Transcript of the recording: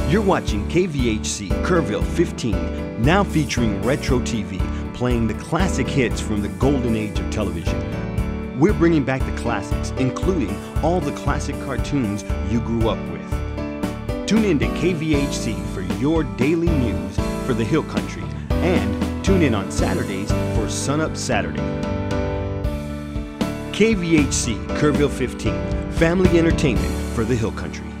You're watching KVHC Kerville 15, now featuring retro TV, playing the classic hits from the golden age of television. We're bringing back the classics, including all the classic cartoons you grew up with. Tune in to KVHC for your daily news for the Hill Country, and tune in on Saturdays for Sun Up Saturday. KVHC Kerville 15, family entertainment for the Hill Country.